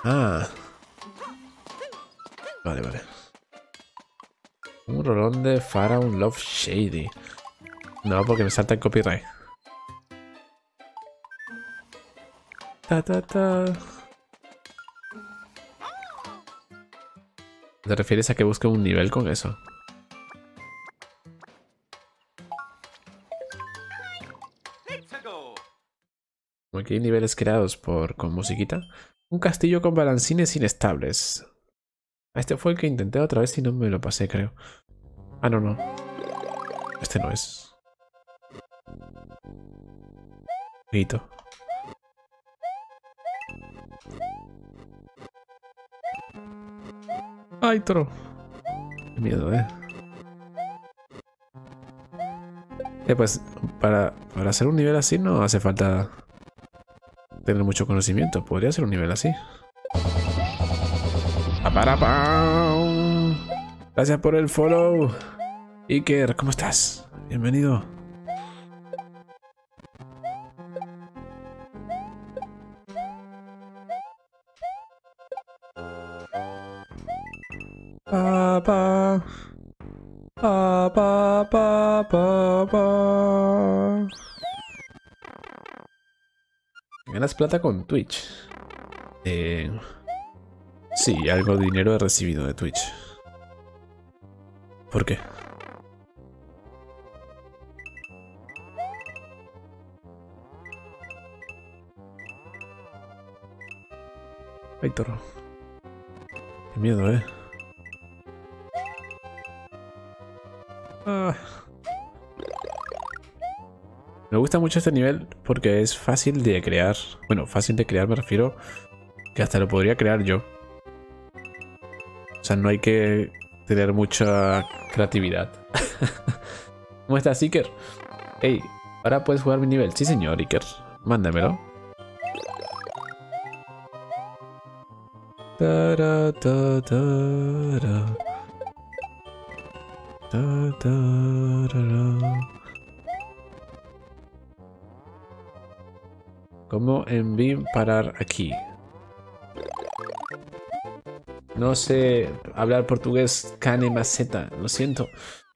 Ah. Vale, vale. Un rolón de Pharaoh Love Shady. No, porque me salta el copyright. Ta, ta, ta. ¿Te refieres a que busque un nivel con eso? Como aquí hay niveles creados con musiquita. Un castillo con balancines inestables. Este fue el que intenté otra vez y no me lo pasé, creo. Ah, no, no. Este no es. Grito. ¡Ay, toro! Qué miedo, pues para hacer un nivel así no hace falta tener mucho conocimiento. Podría ser un nivel así. ¡Aparapam! Gracias por el follow. Iker, ¿cómo estás? Bienvenido. Pa, pa. Pa, pa, pa, pa, pa. Ganas plata con Twitch. Sí, algo de dinero he recibido de Twitch. ¿Por qué? Ay, toro. Qué miedo, Ah. Me gusta mucho este nivel porque es fácil de crear. Bueno, fácil de crear me refiero que hasta lo podría crear yo. O sea, no hay que tener mucha creatividad. ¿Cómo estás, Iker? Hey, ahora puedes jugar mi nivel. Sí, señor, Iker. Mándamelo. Tara, ta, tara. Ta, tarara. ¿Cómo en BIM parar aquí? No sé hablar portugués cane maceta, lo siento.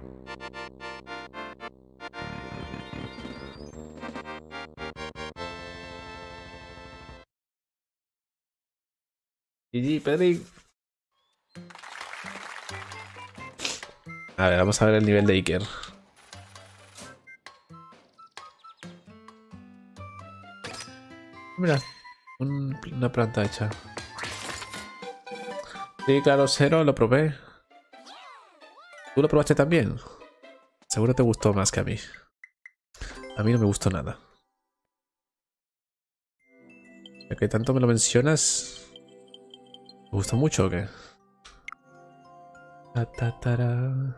GG, Pedri. A ver, vamos a ver el nivel de Iker. Mira, una planta hecha. Sí, claro, cero, lo probé. ¿Tú lo probaste también? Seguro te gustó más que a mí. A mí no me gustó nada. Ya que tanto me lo mencionas, ¿te gustó mucho o qué? Ta, ta, tara.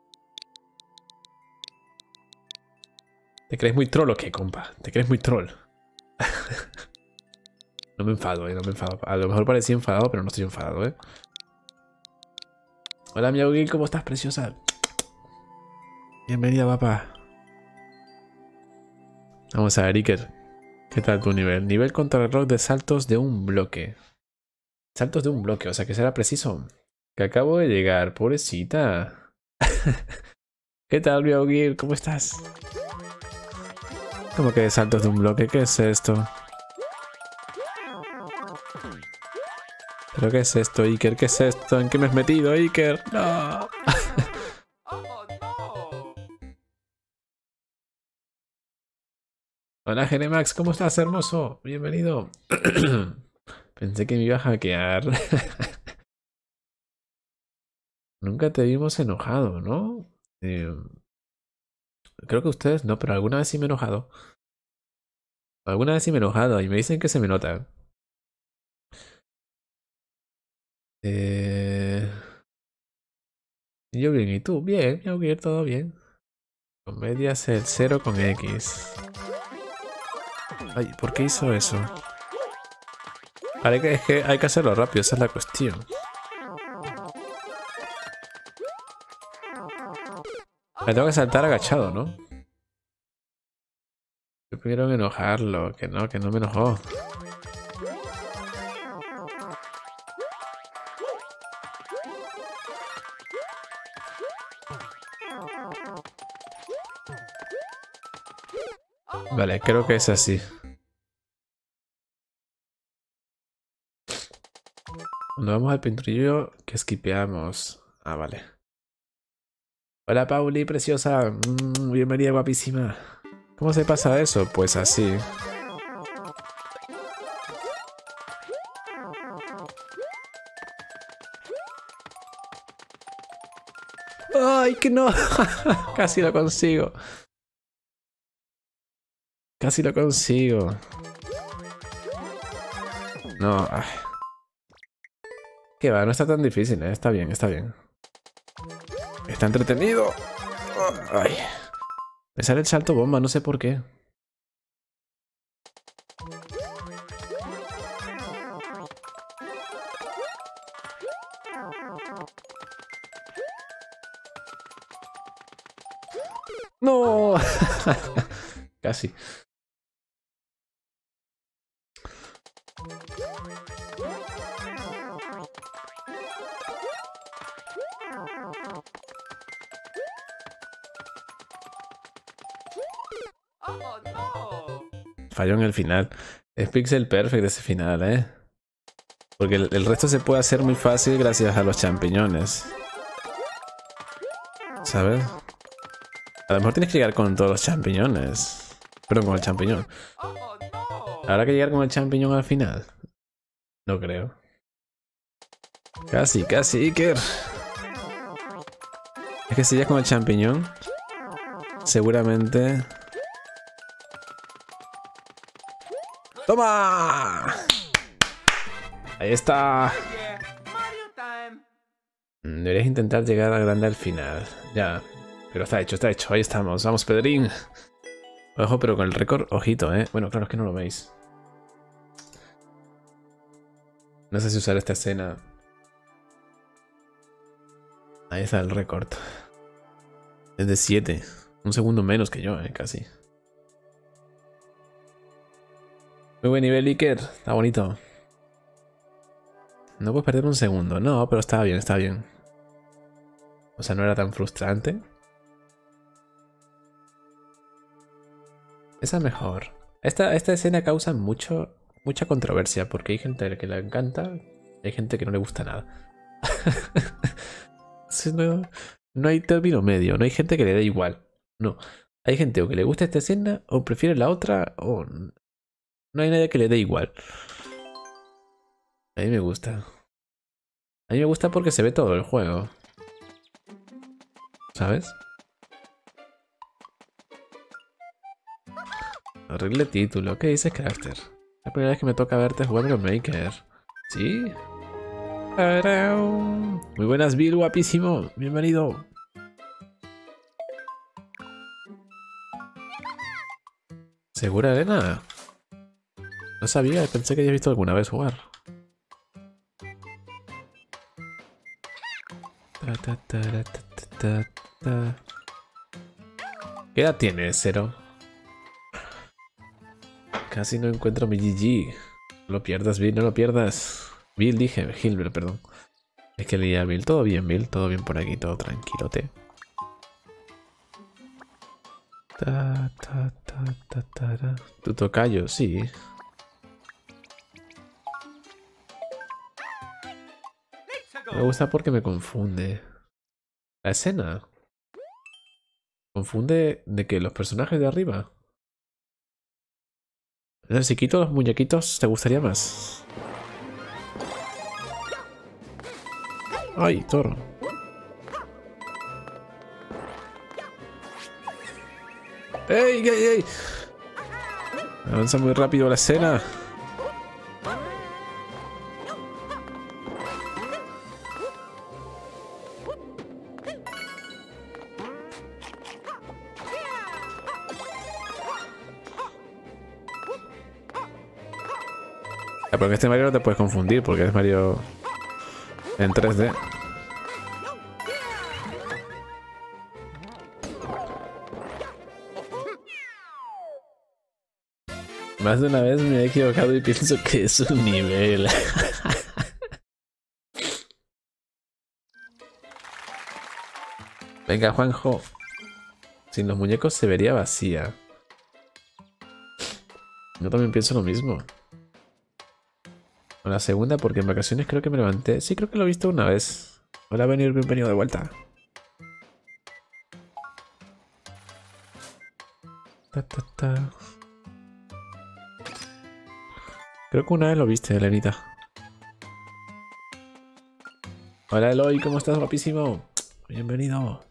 ¿Te crees muy troll o qué, compa? ¿Te crees muy troll? No me enfado, no me enfado. A lo mejor parecía enfadado, pero no estoy enfadado, Hola, Miaugi, ¿cómo estás, preciosa? Bienvenida, papá. Vamos a ver, Iker. ¿Qué tal tu nivel? Nivel contrarreloj de saltos de un bloque. Saltos de un bloque, o sea que será preciso. Que acabo de llegar, pobrecita. ¿Qué tal, Miaugi? ¿Cómo estás? ¿Cómo que saltos de un bloque? ¿Qué es esto? ¿Pero qué es esto, Iker? ¿Qué es esto? ¿En qué me has metido, Iker? ¡No! Hola, Genemax, ¿cómo estás, hermoso? Bienvenido. Pensé que me iba a hackear. Nunca te vimos enojado, ¿no? Creo que ustedes no, pero alguna vez sí me he enojado. Alguna vez sí me he enojado y me dicen que se me nota. Yo bien, ¿y tú? Bien, yo bien, todo bien. Comedias el 0 con X. Ay, ¿por qué hizo eso? Vale, es que hay que hacerlo rápido, esa es la cuestión. Me tengo que saltar agachado, ¿no? Yo primero enojarlo, que no me enojó. Vale, creo que es así. Cuando vamos al pinturillo, que esquipeamos. Ah, vale. Hola, Pauli, preciosa. Bienvenida, guapísima. ¿Cómo se pasa eso? Pues así. ¡Ay, que no! Casi lo consigo. Casi lo consigo. No. Ay. Que va, no está tan difícil, ¿eh? Está bien, está bien. Está entretenido. Ay. Me sale el salto bomba, no sé por qué. ¡No! Casi. Falló en el final. Es pixel perfect ese final, ¿eh? Porque el resto se puede hacer muy fácil gracias a los champiñones. ¿Sabes? A lo mejor tienes que llegar con todos los champiñones. Perdón, con el champiñón. ¿Habrá que llegar con el champiñón al final? No creo. Casi, casi, Iker. Es que si llegas con el champiñón, seguramente... ¡Toma! Ahí está. Deberías intentar llegar a grande al final. Ya. Pero está hecho, está hecho. Ahí estamos. Vamos, Pedrín. Ojo, pero con el récord, ojito, ¿eh? Bueno, claro, es que no lo veis. No sé si usar esta escena. Ahí está el récord. Es de 7. Un segundo menos que yo, casi. Muy buen nivel, Iker. Está bonito. No puedes perder un segundo. No, pero estaba bien, está bien. O sea, no era tan frustrante. Esa mejor. Esta escena causa mucha controversia porque hay gente que le encanta y hay gente que no le gusta nada. No hay término medio, no hay gente que le dé igual. No. Hay gente o que le gusta esta escena o prefiere la otra o no hay nadie que le dé igual. A mí me gusta. A mí me gusta porque se ve todo el juego. ¿Sabes? Arregle título. ¿Qué dices, Crafter? La primera vez que me toca verte jugar Mario Maker. ¿Sí? Muy buenas, Bill, guapísimo. Bienvenido. ¿Segura, Elena? No sabía, pensé que había visto alguna vez jugar. ¿Qué edad tienes, Zero? Casi no encuentro mi GG. No lo pierdas, Bill, no lo pierdas. Bill, dije, Hilbert, perdón. Es que leía a Bill. Todo bien, Bill. Todo bien por aquí, todo tranquilote. Tu tocayo, sí. Me gusta porque me confunde. La escena. Confunde de que los personajes de arriba. Si quito los muñequitos, ¿te gustaría más? ¡Ay, toro! ¡Ey, ey, ey! Avanza muy rápido la escena. Pero en este Mario no te puedes confundir porque es Mario en 3D. Más de una vez me he equivocado y pienso que es un nivel. Venga, Juanjo. Sin los muñecos se vería vacía. Yo también pienso lo mismo. O la segunda, porque en vacaciones creo que me levanté. Sí, creo que lo he visto una vez. Hola, bienvenido de vuelta. Ta, ta, ta. Creo que una vez lo viste, Elenita. Hola, Eloy, ¿cómo estás, guapísimo? Bienvenido.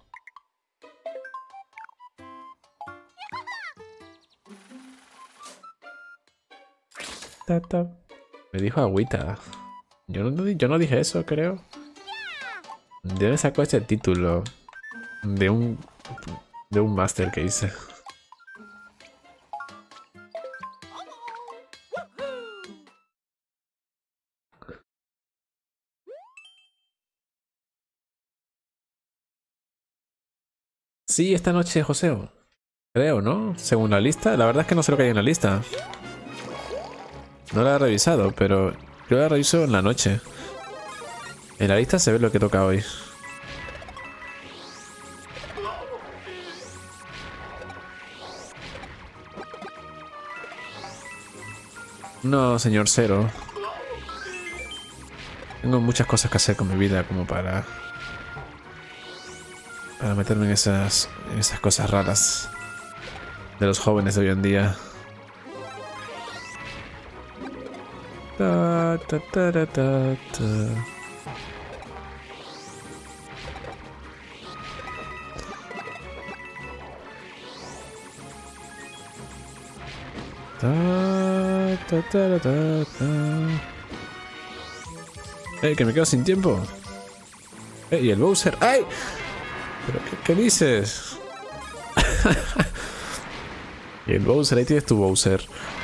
Ta, ta. Me dijo agüita. Yo no dije eso, creo. ¿De dónde sacó este título? De un máster que hice. Sí, esta noche, Joseo. Creo, ¿no? Según la lista. La verdad es que no sé lo que hay en la lista. No la he revisado, pero yo la reviso en la noche. En la lista se ve lo que toca hoy. No, señor Cero. Tengo muchas cosas que hacer con mi vida como para meterme en esas cosas raras de los jóvenes de hoy en día. Ta, ta, ta, ta, ta, ta. Ta, ta, ta, ta, ta. Que me quedo sin tiempo. Y el Bowser. ¡Ay! ¿Pero qué dices? Y el Bowser, ahí tienes tu Bowser.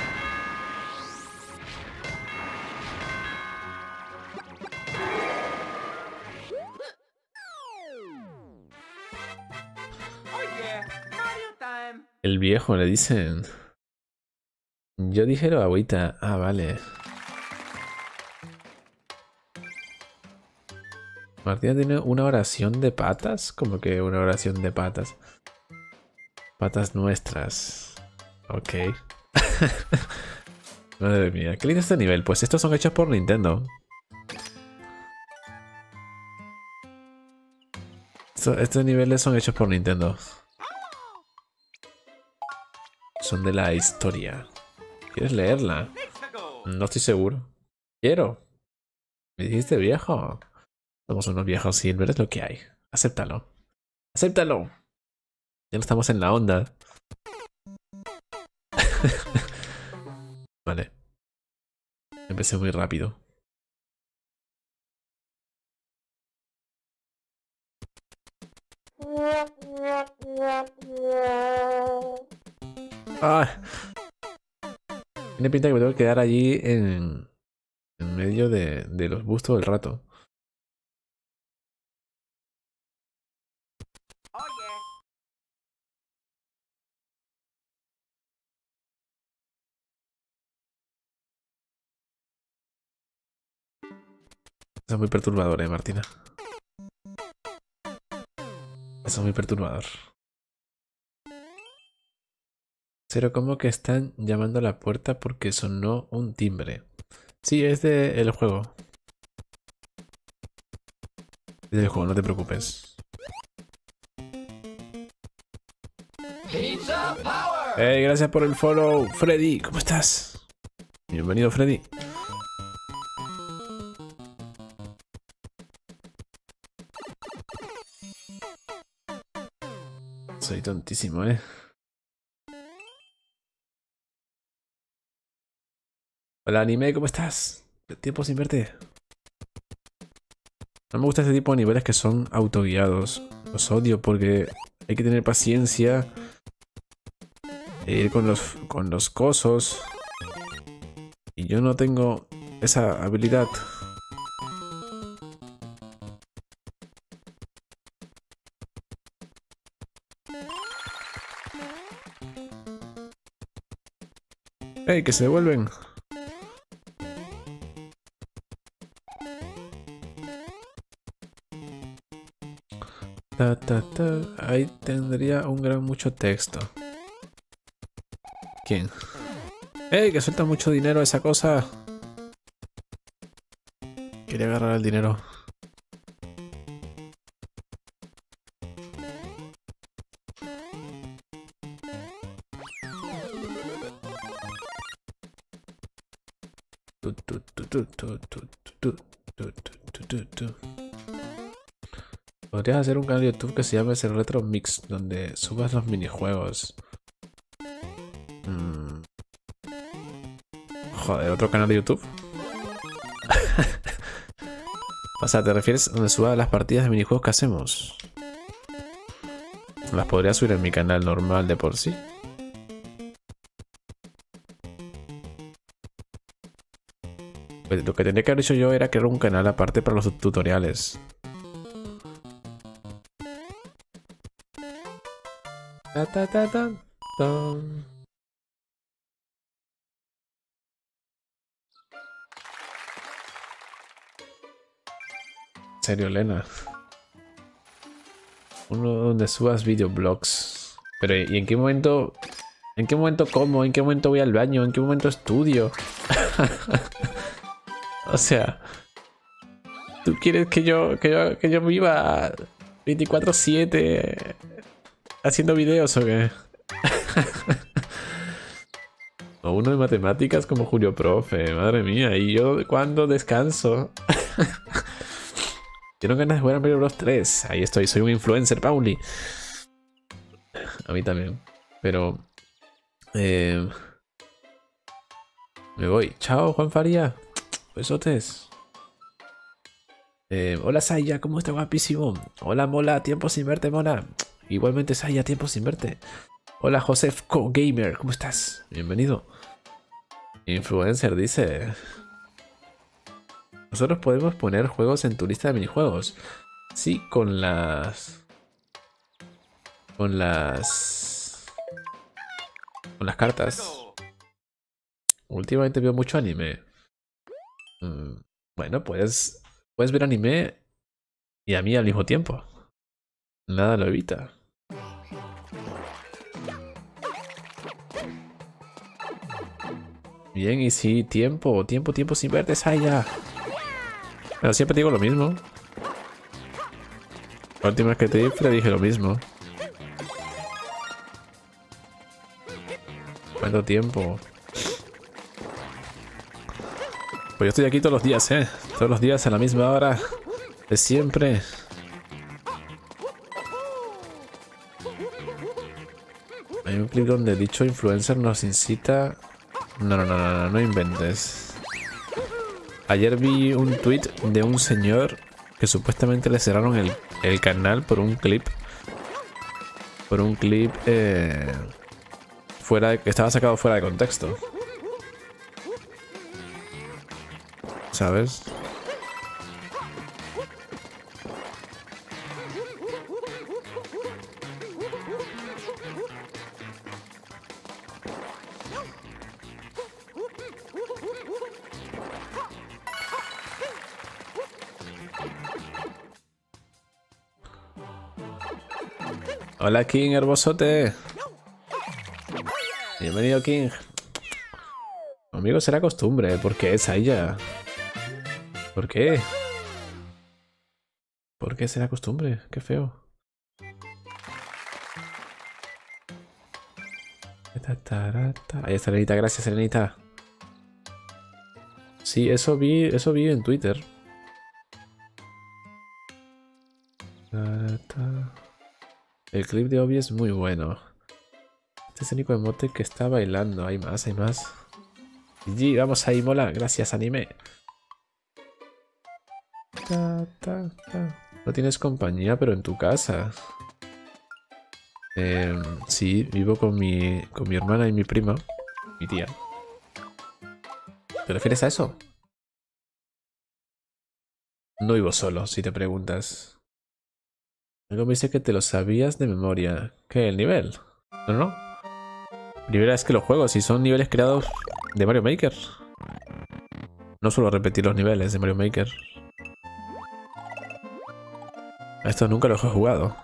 El viejo le dicen. Yo dije lo agüita. Ah, vale. Martina tiene una oración de patas. ¿Cómo que una oración de patas? Patas nuestras. Ok. Madre mía, qué lindo este nivel. Pues estos son hechos por Nintendo. Estos niveles son hechos por Nintendo. Son de la historia. ¿Quieres leerla? No estoy seguro. Quiero. Me dijiste viejo. Somos unos viejos silver, es lo que hay. Acéptalo. ¡Acéptalo! Ya no estamos en la onda. Vale. Empecé muy rápido. Ah. Tiene pinta que me tengo que quedar allí en medio de los bustos del rato. Eso es muy perturbador, Martina. Eso es muy perturbador. Pero como que están llamando a la puerta porque sonó un timbre. Sí, es del juego. Es del juego, no te preocupes. Hey, gracias por el follow, Freddy. ¿Cómo estás? Bienvenido, Freddy. Soy tontísimo, ¿eh? Hola, anime, ¿cómo estás? Tiempo sin verte. No me gusta este tipo de niveles que son autoguiados. Los odio porque hay que tener paciencia e ir con los cosos. Y yo no tengo esa habilidad. ¡Ey, que se devuelven! Ta, ta, ta. Ahí tendría un gran mucho texto. ¿Quién? ¡Ey! Que suelta mucho dinero esa cosa. Quería agarrar el dinero. Podrías hacer un canal de YouTube que se llame ese Retro Mix, donde subas los minijuegos. Joder, ¿otro canal de YouTube? O sea, ¿te refieres a donde suba las partidas de minijuegos que hacemos? Las podría subir en mi canal normal de por sí. Pues lo que tendría que haber hecho yo era crear un canal aparte para los tutoriales. En serio, Lena. Uno donde subas videoblogs. Pero ¿y en qué momento? ¿En qué momento como? ¿En qué momento voy al baño? ¿En qué momento estudio? O sea, ¿tú quieres que yo viva 24/7 haciendo videos o qué? O uno de matemáticas como Julio Profe, madre mía. ¿Y yo cuándo descanso? Tengo ganas de jugar a Mario Bros 3. Ahí estoy, soy un influencer, Pauli. A mí también. Pero... me voy. Chao, Juan Faría. Besotes. Hola, Saya, ¿cómo está, guapísimo? Hola, Mola, tiempo sin verte, Mona. Igualmente, Saya, tiempo sin verte. Hola, Joseph Co Gamer, ¿cómo estás? Bienvenido. Influencer dice... Nosotros podemos poner juegos en tu lista de minijuegos. Sí, con las cartas. Últimamente veo mucho anime. Bueno, puedes ver anime y a mí al mismo tiempo. Nada lo evita. Bien, y sí, tiempo sin verte, Saya. Pero siempre digo lo mismo. La última vez que te dije lo mismo. ¿Cuánto tiempo? Pues yo estoy aquí todos los días, todos los días a la misma hora. De siempre. Hay un clip donde dicho influencer nos incita... No inventes. Ayer vi un tweet de un señor que supuestamente le cerraron el canal por un clip. Por un clip que estaba sacado fuera de contexto. ¿Sabes? Hola, King, hermosote. Bienvenido, King. Amigo, será costumbre. ¿Por qué es ella? ¿Por qué? ¿Por qué será costumbre? Qué feo. Ahí está, Serenita. Gracias, Serenita. Sí, eso vi en Twitter. El clip de Obi es muy bueno. Este es el único emote que está bailando. Hay más, hay más. GG, vamos ahí, mola. Gracias, anime. No tienes compañía, pero en tu casa. Sí, vivo con mi hermana y mi prima. Mi tía. ¿Te refieres a eso? No vivo solo, si te preguntas. Algo me dice que te lo sabías de memoria. ¿Qué? ¿El nivel? No. Primera vez que lo juego, si son niveles creados de Mario Maker. No suelo repetir los niveles de Mario Maker. A esto nunca los he jugado.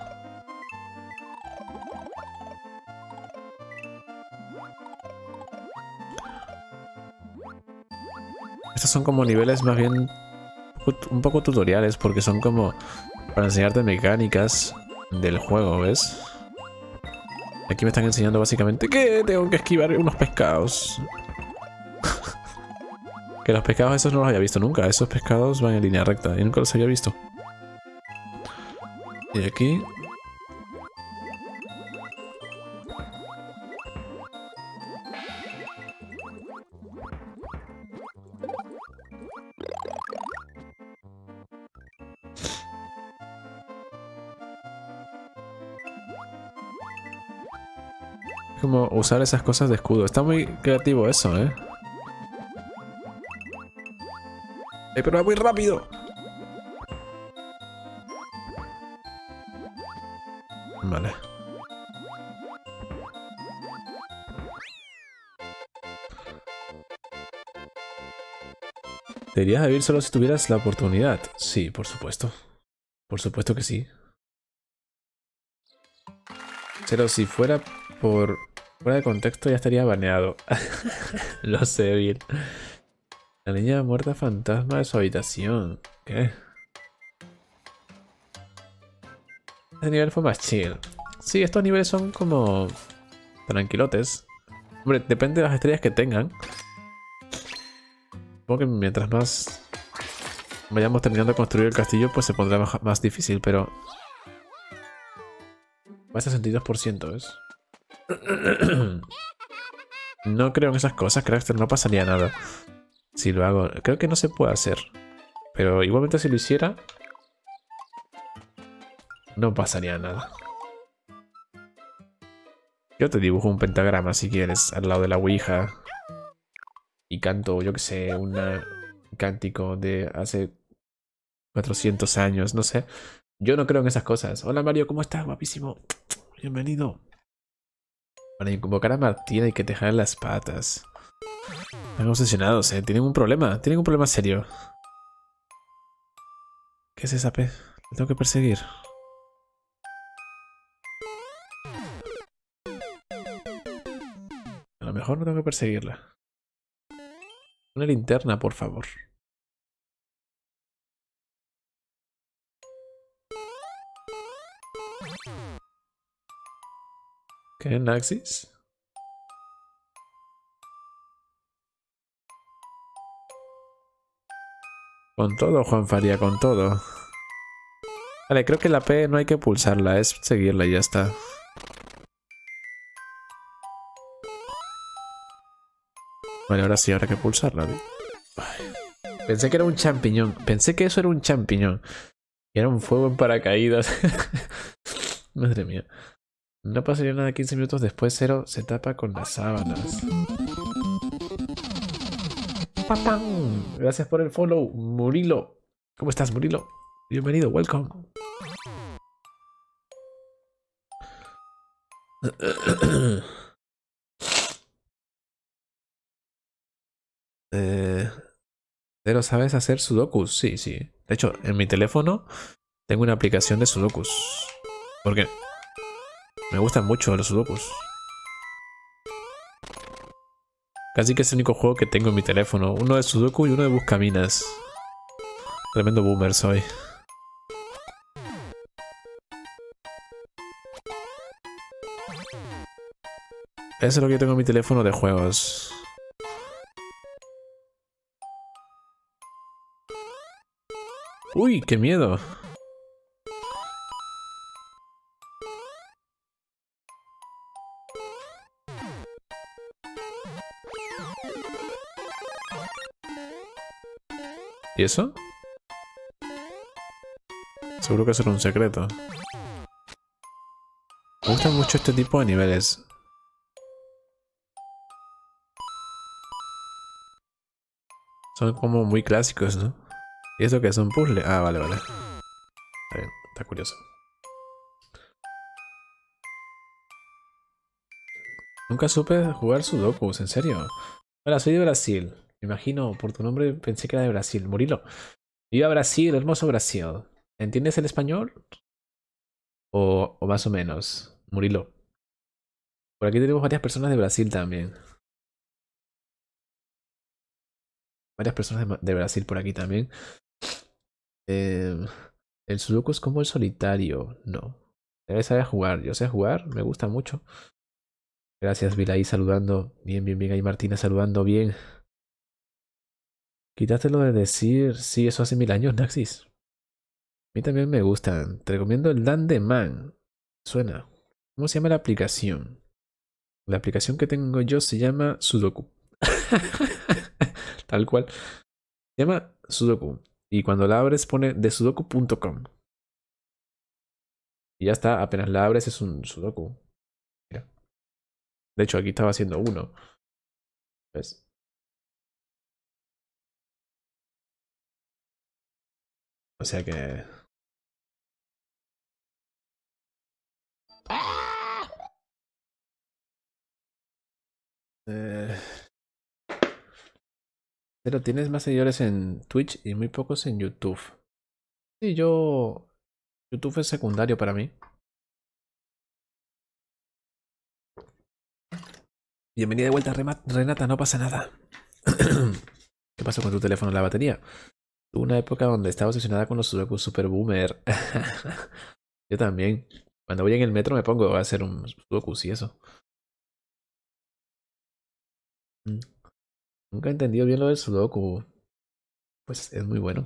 son como niveles más bien un poco tutoriales, porque son como para enseñarte mecánicas del juego, ¿ves? Aquí me están enseñando básicamente que tengo que esquivar unos pescados. Que los pescados esos no los había visto nunca. Esos pescados van en línea recta y nunca los había visto. Y aquí... como usar esas cosas de escudo. Está muy creativo eso, ¿eh? Pero va muy rápido. Vale. ¿Te irías a vivir solo si tuvieras la oportunidad? Sí, por supuesto. Por supuesto que sí. Pero si fuera por... fuera de contexto ya estaría baneado. Lo sé bien. La niña muerta fantasma de su habitación. ¿Qué? Este nivel fue más chill. Sí, estos niveles son como... tranquilotes. Hombre, depende de las estrellas que tengan. Supongo que mientras más vayamos terminando de construir el castillo, pues se pondrá más difícil, pero... va a 62%, ¿ves? No creo en esas cosas, Crackster, no pasaría nada. Si lo hago, creo que no se puede hacer. Pero igualmente si lo hiciera, no pasaría nada. Yo te dibujo un pentagrama si quieres, al lado de la Ouija. Y canto, yo que sé, un cántico de hace 400 años, no sé. Yo no creo en esas cosas. Hola Mario, ¿cómo estás? Guapísimo. Bienvenido. Para invocar a Martina hay que te jalen las patas. Están obsesionados, ¿eh? Tienen un problema serio. ¿Qué es esa P? La tengo que perseguir. A lo mejor no tengo que perseguirla. Una linterna, por favor. ¿Qué? ¿Naxis? Con todo, Juan Faría, con todo. Vale, creo que la P no hay que pulsarla, es seguirla y ya está. Vale, ahora sí, habrá que pulsarla. Ay, pensé que era un champiñón. Pensé que eso era un champiñón. Y era un fuego en paracaídas. Madre mía. No pasaría nada 15 minutos después, Cero se tapa con las sábanas. ¡Papam! Gracias por el follow, Murilo. ¿Cómo estás, Murilo? Bienvenido, welcome. Pero ¿sabes hacer sudokus? Sí, sí. De hecho, en mi teléfono tengo una aplicación de sudokus. Porque me gustan mucho los sudokus. Casi que es el único juego que tengo en mi teléfono. Uno de sudoku y uno de buscaminas. Tremendo boomer soy. Eso es lo que yo tengo en mi teléfono de juegos. ¡Uy, qué miedo! ¿Y eso? Seguro que eso era un secreto. Me gusta mucho este tipo de niveles. Son como muy clásicos, ¿no? ¿Y eso qué es un puzzle? Ah, vale, vale. Está bien, está curioso. Nunca supe jugar sudokus, ¿en serio? Hola, soy de Brasil. Me imagino, por tu nombre pensé que era de Brasil. Murilo. Viva Brasil, hermoso Brasil. ¿Entiendes el español? O más o menos. Murilo. Por aquí tenemos varias personas de Brasil también. Varias personas de Brasil por aquí también. El Sudoku es como el solitario. No. Debes saber jugar. Yo sé jugar, me gusta mucho. Gracias, Vilaí, saludando. Bien, bien, bien. Ahí Martina saludando bien. Quítate lo de decir, sí, eso hace 1000 años, Naxis. A mí también me gustan. Te recomiendo el Dan de Man. Suena. ¿Cómo se llama la aplicación? La aplicación que tengo yo se llama Sudoku. Tal cual. Se llama Sudoku. Y cuando la abres pone de sudoku.com. Y ya está, apenas la abres es un Sudoku. Mira. De hecho, aquí estaba haciendo uno. ¿Ves? O sea que... Eh, pero tienes más seguidores en Twitch y muy pocos en YouTube. Sí, yo... YouTube es secundario para mí. Bienvenida de vuelta, Renata, no pasa nada. ¿Qué pasó con tu teléfono? La batería. Tuve una época donde estaba obsesionada con los Sudoku Super Boomer. Yo también. Cuando voy en el metro me pongo a hacer un Sudoku y eso. Mm. Nunca he entendido bien lo del Sudoku. Pues es muy bueno.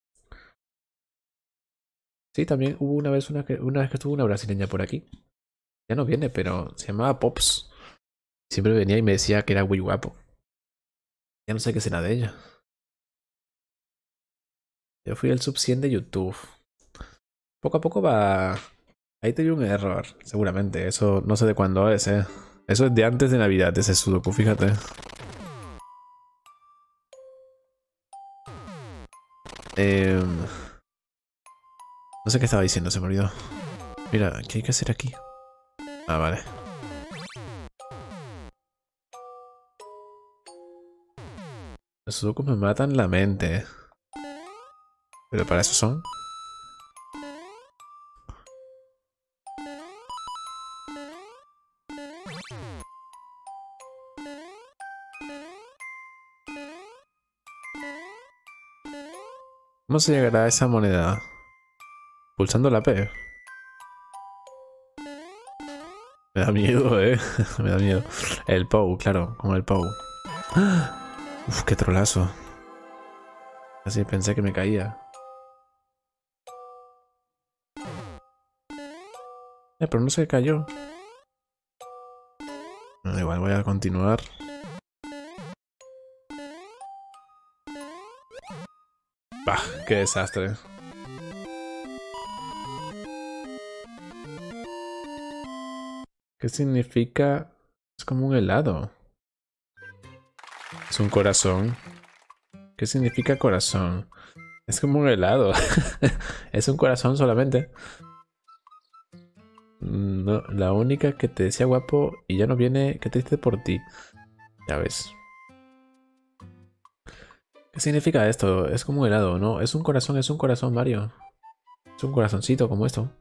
Sí, también hubo una vez que estuvo una brasileña por aquí. Ya no viene, pero se llamaba Pops. Siempre venía y me decía que era muy guapo. Ya no sé qué será de ella. Yo fui el sub 100 de YouTube. Poco a poco va. Ahí te dio un error, seguramente. Eso no sé de cuándo es, eh. Eso es de antes de Navidad, ese Sudoku, fíjate. No sé qué estaba diciendo, se me olvidó. Mira, ¿qué hay que hacer aquí? Ah, vale. Los Sudokus me matan la mente. Pero para eso son. ¿Cómo se llegará a esa moneda? Pulsando la P. Me da miedo, Me da miedo. El Pou, claro, como el Pou. Uf, qué trolazo. Así pensé que me caía. Pero no se cayó. Bueno, igual voy a continuar. Bah, qué desastre. ¿Qué significa? Es como un helado. Es un corazón. ¿Qué significa corazón? Es como un helado. Es un corazón solamente. No, la única que te decía guapo y ya no viene, qué triste por ti. Ya ves. ¿Qué significa esto? Es como un helado, ¿no? Es un corazón, Mario. Es un corazoncito como esto.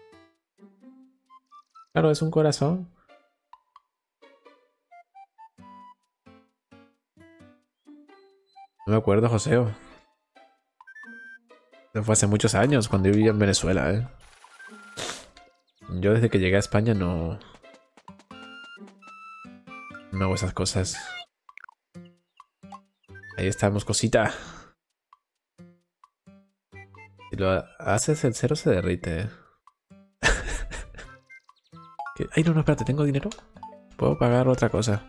Claro, es un corazón. No me acuerdo, Joseo. Eso fue hace muchos años, cuando yo vivía en Venezuela, ¿eh? Yo desde que llegué a España no hago esas cosas. Ahí estamos, cosita. Si lo haces, el cero se derrite. Ay, no, espérate, ¿tengo dinero? Puedo pagar otra cosa.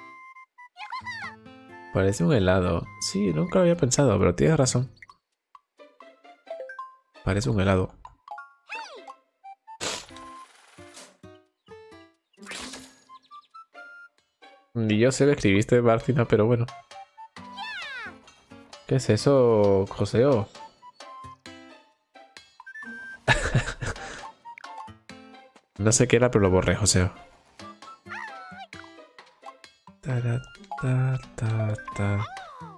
Parece un helado. Sí, nunca lo había pensado, pero tienes razón. Parece un helado. Ni yo sé que escribiste, Martina, pero bueno. ¿Qué es eso, Joseo? No sé qué era, pero lo borré, Joseo. Ta, ta, ta, ta.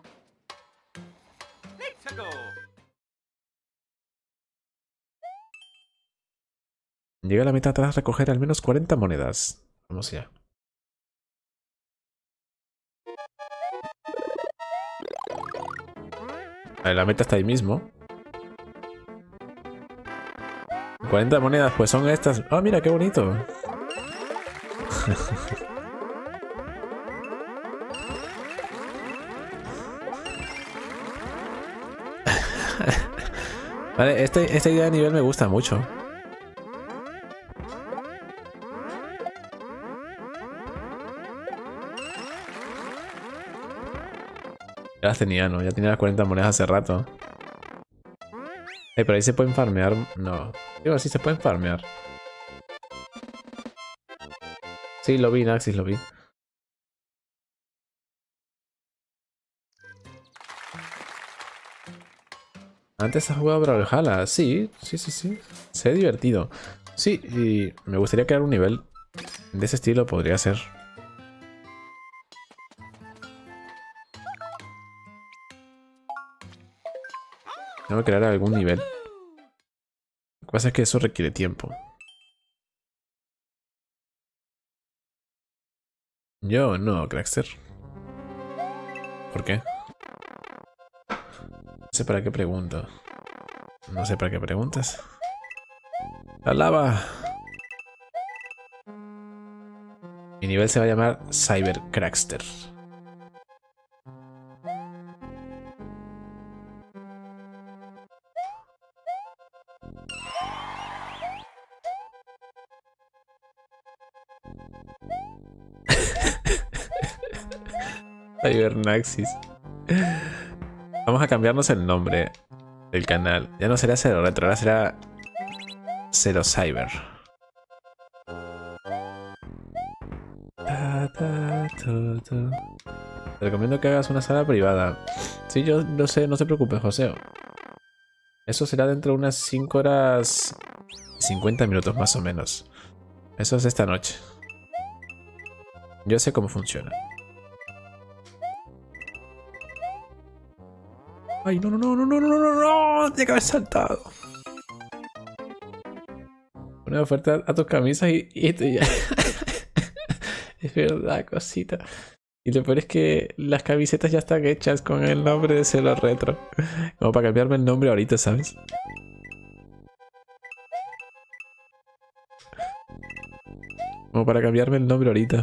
Llega a la mitad tras recoger al menos 40 monedas. Vamos ya. A ver, la meta está ahí mismo. 40 monedas, pues son estas. ¡Ah, mira, qué bonito! Vale, esta idea de nivel me gusta mucho. Ya las tenía, ¿no? Ya tenía las 40 monedas hace rato. Pero ahí se pueden farmear. No. Digo, sí se pueden farmear. Sí, lo vi, Naxis, lo vi. Antes has jugado Brawlhalla. Sí. Se ha divertido. Sí, y me gustaría crear un nivel de ese estilo, podría ser. Tengo que crear algún nivel. Lo que pasa es que eso requiere tiempo. Yo no, Crackster. ¿Por qué? No sé para qué pregunto. No sé para qué preguntas. ¡La lava! Mi nivel se va a llamar Cyber Crackster. Cybernaxis. Vamos a cambiarnos el nombre del canal. Ya no será Cero Retro, ahora será Cero Cyber. Te recomiendo que hagas una sala privada. Sí, yo lo sé, no se preocupe, José. Eso será dentro de unas 5 horas y 50 minutos más o menos. Eso es esta noche. Yo sé cómo funciona. Ay, no, tenía que haber saltado. Una oferta a tus camisas y esto ya. Es verdad, cosita. Y lo peor es que las camisetas ya están hechas con el nombre de Celo Retro. Como para cambiarme el nombre ahorita, ¿sabes? Como para cambiarme el nombre ahorita.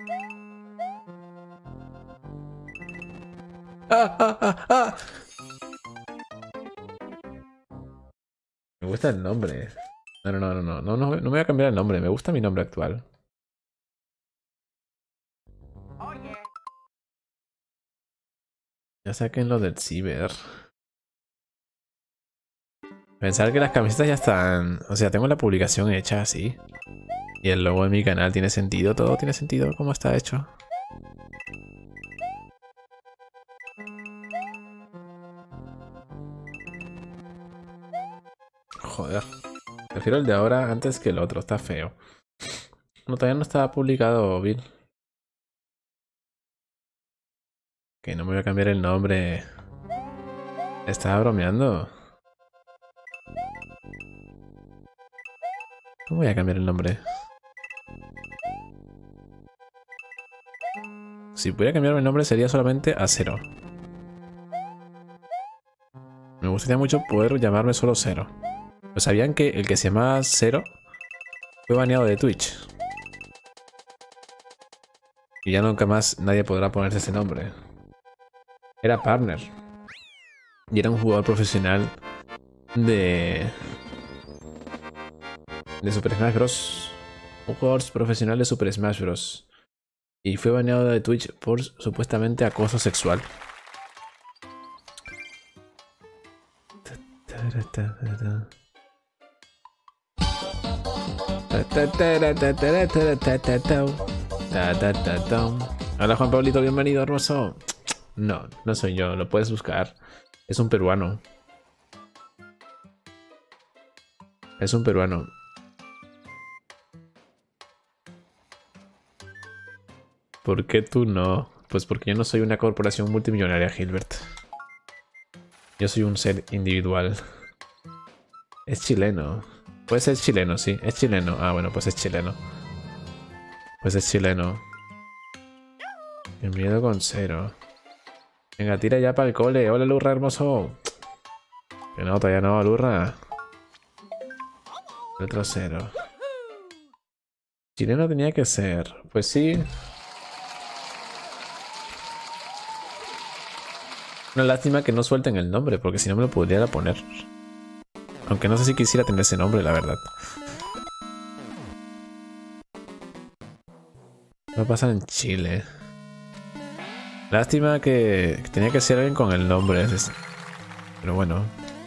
¡Ah! Me gusta el nombre. No me voy a cambiar el nombre. Me gusta mi nombre actual. Ya saquen lo del ciber. Pensar que las camisetas ya están... O sea, tengo la publicación hecha así. Y el logo de mi canal tiene sentido. Todo tiene sentido como está hecho. Joder. Prefiero el de ahora antes que el otro. Está feo. No, todavía no estaba publicado, Bill. Que no me voy a cambiar el nombre. Estaba bromeando. ¿Cómo voy a cambiar el nombre? Si pudiera cambiarme el nombre sería solamente a Cero. Me gustaría mucho poder llamarme solo Cero. ¿Pero sabían que el que se llama Cero fue baneado de Twitch? Y ya nunca más nadie podrá ponerse ese nombre. Era partner. Y era un jugador profesional de Super Smash Bros. Un jugador profesional de Super Smash Bros. Y fue baneado de Twitch por supuestamente acoso sexual. Hola Juan Pablito, bienvenido, hermoso. No, no soy yo, lo puedes buscar. Es un peruano. Es un peruano. ¿Por qué tú no? Pues porque yo no soy una corporación multimillonaria, Gilbert. Yo soy un ser individual. Es chileno. Puede ser chileno, sí. Es chileno. Ah, bueno, pues es chileno. Pues es chileno. El miedo con Cero. Venga, tira ya para el cole. Hola, Lurra, hermoso. Que no, todavía no, Lurra. El trasero. Chileno tenía que ser. Pues sí. Una lástima que no suelten el nombre, porque si no me lo podría poner. Aunque no sé si quisiera tener ese nombre, la verdad. Va a pasar en Chile. Lástima que tenía que ser alguien con el nombre. Pero bueno.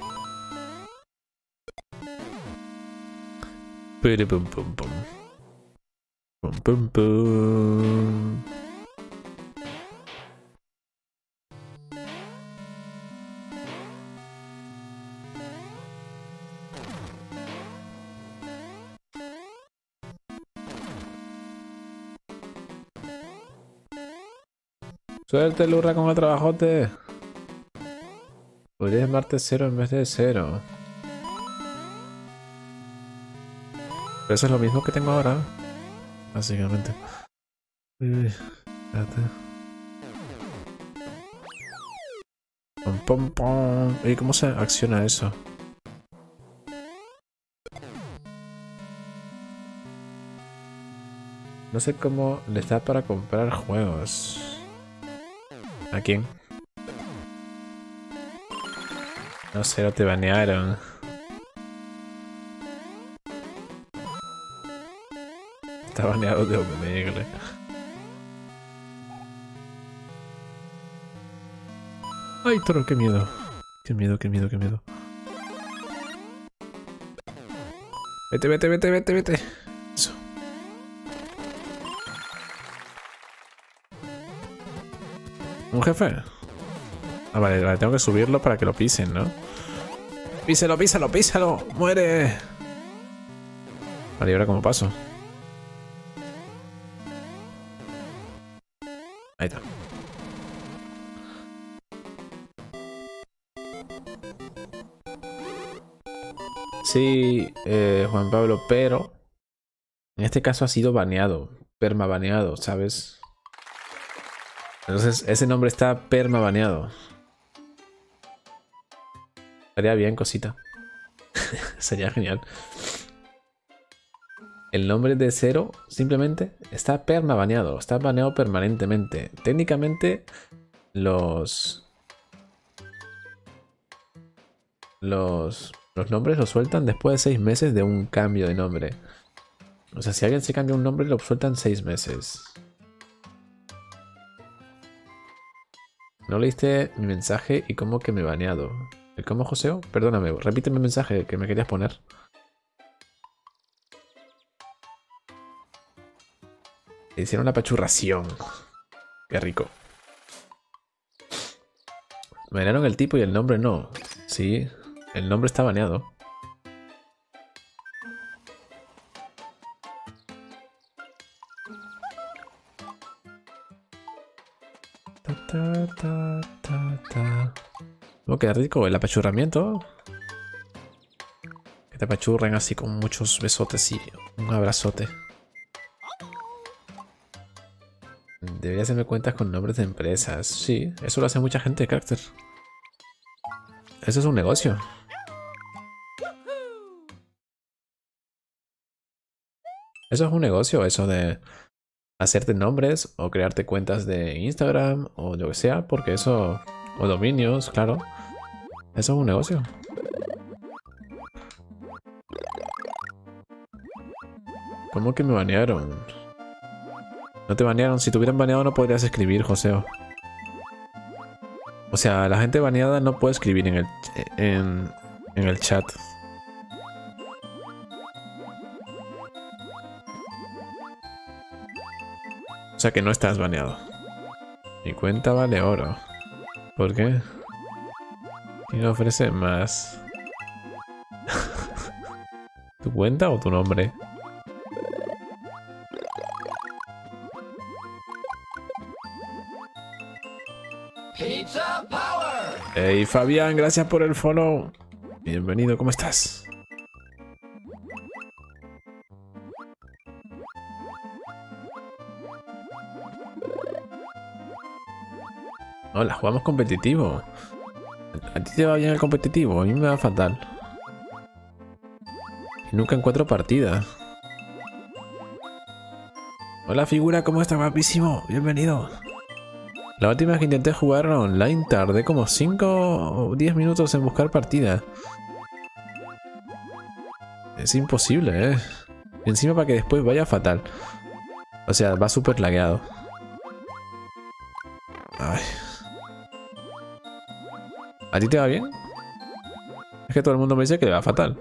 Pum, pum, pum, pum. Pum, pum, pum. Suerte, Lurra, con el trabajote. Podría llamarte Cero en vez de Cero. Pero eso es lo mismo que tengo ahora. Básicamente. Uy, espérate. Pom, pom, pom. ¿Y cómo se acciona eso? No sé cómo les da para comprar juegos. ¿A quién? No sé, no te banearon. Está baneado de Omegle. Ay, toro, qué miedo. Qué miedo, qué miedo, qué miedo. Vete, vete, vete, vete, vete. Eso. ¿Un jefe? Ah, vale, vale, tengo que subirlo para que lo pisen, ¿no? ¡Písalo, písalo, písalo! ¡Muere! Vale, ¿y ahora cómo paso? Ahí está. Sí, Juan Pablo, pero en este caso ha sido baneado, permabaneado, ¿sabes? Entonces ese nombre está permabaneado. Estaría bien, cosita. Sería genial. El nombre de Cero simplemente está permabaneado, está baneado permanentemente. Técnicamente los nombres los sueltan después de 6 meses de un cambio de nombre. O sea, si alguien se cambia un nombre, lo sueltan 6 meses. No leíste mi mensaje y cómo que me he baneado. ¿El cómo, Joseo? Perdóname, repíteme el mensaje que me querías poner. Le hicieron la pachurración. Qué rico. Me banearon el tipo y el nombre no. Sí, el nombre está baneado. Oh, qué rico el apachurramiento. Que te apachurren así con muchos besotes y un abrazote. Debería hacerme cuentas con nombres de empresas. Sí, eso lo hace mucha gente, Carácter. Eso es un negocio. Eso es un negocio, eso de hacerte nombres o crearte cuentas de Instagram o lo que sea, porque eso... O dominios, claro. Eso es un negocio. ¿Cómo que me banearon? No te banearon. Si te hubieran baneado no podrías escribir, Joseo. O sea, la gente baneada no puede escribir en el chat. O sea que no estás baneado. Mi cuenta vale oro. ¿Por qué? ¿Quién ofrece más? ¿Tu cuenta o tu nombre? Hey Fabián, gracias por el follow. Bienvenido, ¿cómo estás? Hola, jugamos competitivo. ¿A ti te va bien el competitivo? A mí me va fatal. Y nunca encuentro partida. Hola figura, ¿cómo estás? Guapísimo, bienvenido. La última vez que intenté jugar online tardé como 5 o 10 minutos en buscar partida. Es imposible, ¿eh? Encima para que después vaya fatal. O sea, va súper lagueado. Ay. ¿A ti te va bien? Es que todo el mundo me dice que le va fatal.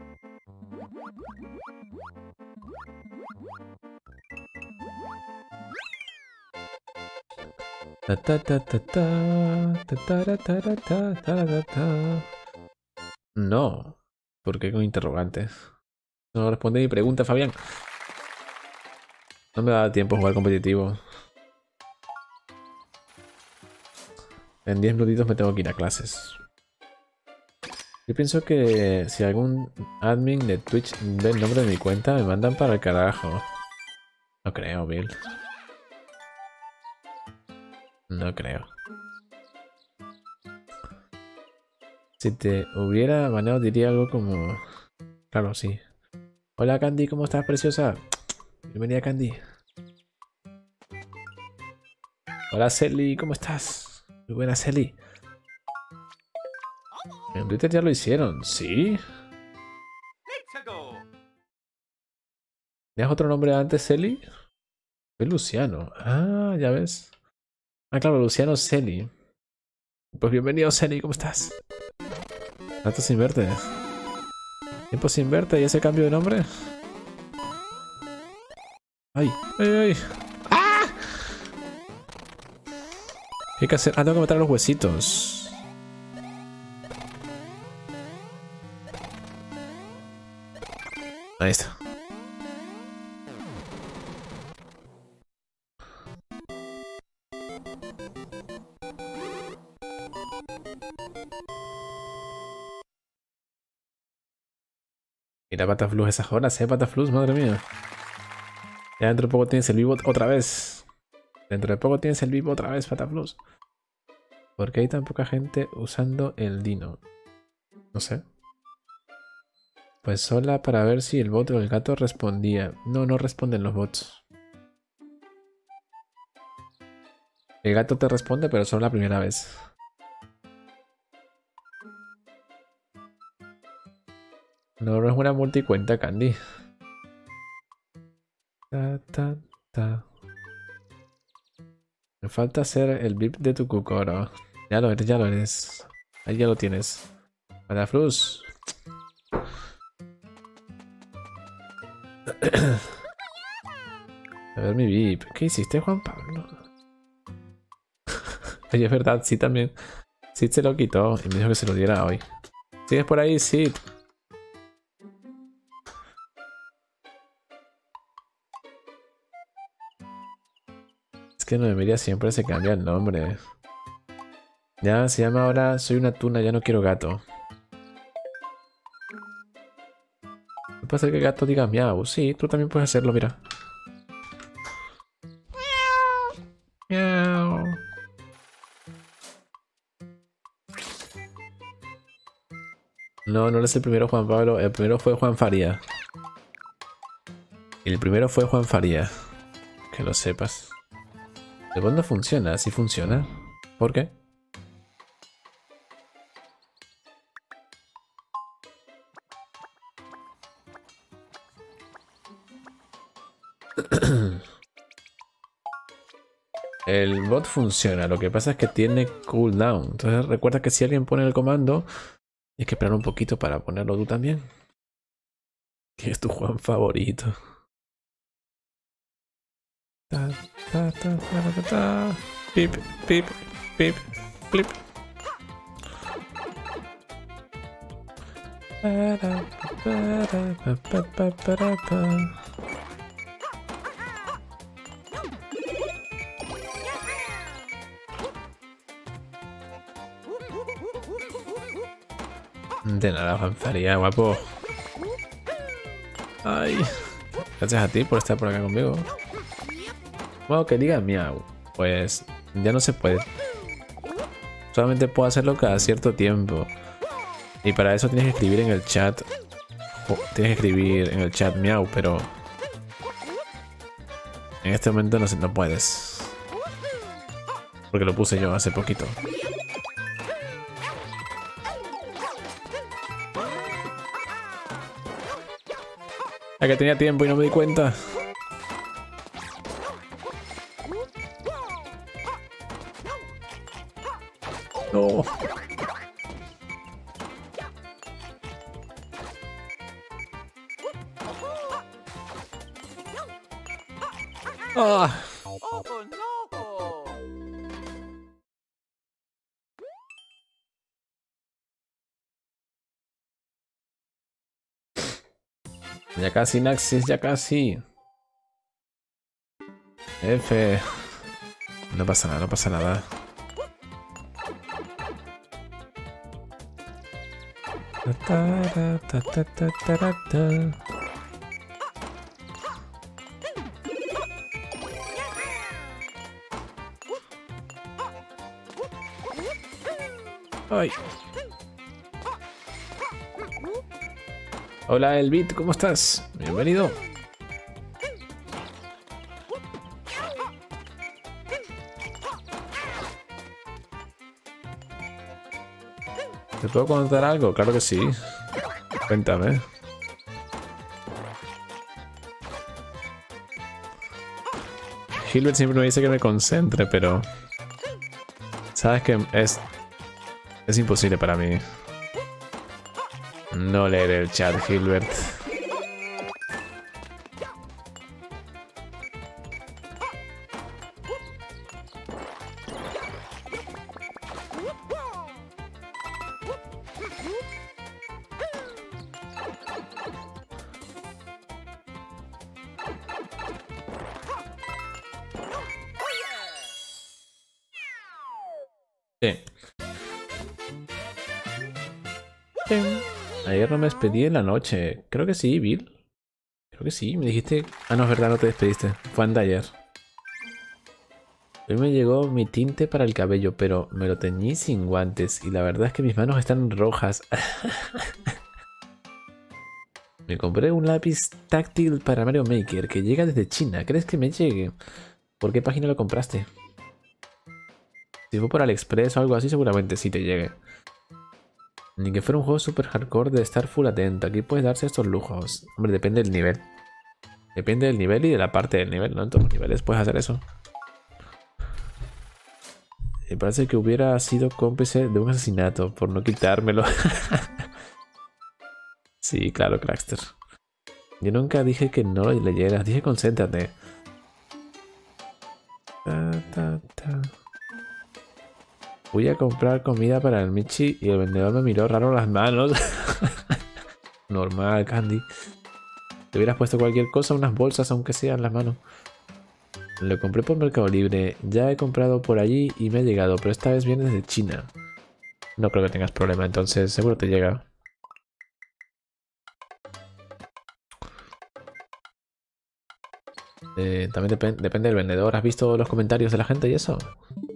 No. ¿Por qué con interrogantes? No responde mi pregunta, Fabián. No me da tiempo a jugar competitivo. En 10 minutitos me tengo que ir a clases. Yo pienso que si algún admin de Twitch ve el nombre de mi cuenta, me mandan para el carajo. No creo, Bill. No creo. Si te hubiera baneado diría algo como... Claro, sí. Hola Candy, ¿cómo estás, preciosa? Bienvenida, Candy. Hola Selly, ¿cómo estás? Muy buena, Selly. En Twitter ya lo hicieron, ¿sí? ¿Tenías otro nombre antes, Selly? Soy Luciano. Ah, ya ves. Ah, claro, Luciano Selly. Pues bienvenido, Selly, ¿cómo estás? Rato sin verte. Tiempo sin verte y ese cambio de nombre. ¡Ay! ¡Ay, ay! ¡Ah! ¿Qué hay que hacer? Ah, tengo que matar a los huesitos. Ahí está. Mira, Pataflus, esas horas, Pataflus, madre mía. Ya dentro de poco tienes el vivo otra vez. Dentro de poco tienes el vivo otra vez, Pataflus. ¿Por qué hay tan poca gente usando el Dino? No sé. Pues sola para ver si el bot o el gato respondía. No, no responden los bots. El gato te responde, pero solo la primera vez. No, no es una multicuenta, Candy. Me falta hacer el VIP de tu Kukoro. Ya lo eres, ya lo eres. Ahí ya lo tienes. Pataflus. A ver mi VIP. ¿Qué hiciste, Juan Pablo? Oye, es verdad, sí también. Sid se lo quitó y me dijo que se lo diera hoy. ¿Sigues por ahí, Sid? Es que Noemeria siempre se cambia el nombre. Ya se llama ahora Soy una tuna, ya no quiero gato. Puede ser que el gato diga miau. Sí, tú también puedes hacerlo, mira. Miau. No, no eres el primero, Juan Pablo. El primero fue Juan Faría. Y el primero fue Juan Faría. Que lo sepas. ¿De cuándo funciona? ¿Sí funciona? ¿Por qué? El bot funciona, lo que pasa es que tiene cooldown. Entonces recuerda que si alguien pone el comando, tienes que esperar un poquito para ponerlo tú también. ¿Quién es tu Juan favorito? Ta, ta, ta, ta, ta, ta. Pip, pip, pip, plip. Para, para. De nada, Juan Faría, guapo. Ay. Gracias a ti por estar por acá conmigo. Bueno, que diga miau. Pues ya no se puede. Solamente puedo hacerlo cada cierto tiempo. Y para eso tienes que escribir en el chat. Tienes que escribir en el chat miau, pero en este momento no puedes. Porque lo puse yo hace poquito. Ya que tenía tiempo y no me di cuenta. No. Ah. Ya casi, Naxis, ya casi. F. No pasa nada, no pasa nada. Ay. Hola Elbit, ¿cómo estás? Bienvenido. ¿Te puedo contar algo? Claro que sí. Cuéntame. Gilbert siempre me dice que me concentre, pero sabes que es imposible para mí no leer el chat, Gilbert. Sí. Ayer no me despedí en la noche. Creo que sí, Bill. Creo que sí, me dijiste... Ah, no, es verdad, no te despediste. Fue ayer. Hoy me llegó mi tinte para el cabello, pero me lo teñí sin guantes. Y la verdad es que mis manos están rojas. Me compré un lápiz táctil para Mario Maker que llega desde China. ¿Crees que me llegue? ¿Por qué página lo compraste? Si fue por AliExpress o algo así, seguramente sí te llegue. Ni que fuera un juego super hardcore de estar full atento. Aquí puedes darse estos lujos. Hombre, depende del nivel. Depende del nivel y de la parte del nivel, ¿no? En todos los niveles puedes hacer eso. Me parece que hubiera sido cómplice de un asesinato por no quitármelo. Sí, claro, Crackster. Yo nunca dije que no lo leyeras. Dije concéntrate. Voy a comprar comida para el Michi y el vendedor me miró raro las manos. Normal, Candy. Te hubieras puesto cualquier cosa, unas bolsas aunque sean las manos. Lo compré por Mercado Libre. Ya he comprado por allí y me ha llegado, pero esta vez viene desde China. No creo que tengas problema, entonces seguro te llega. También depende del vendedor. ¿Has visto los comentarios de la gente y eso?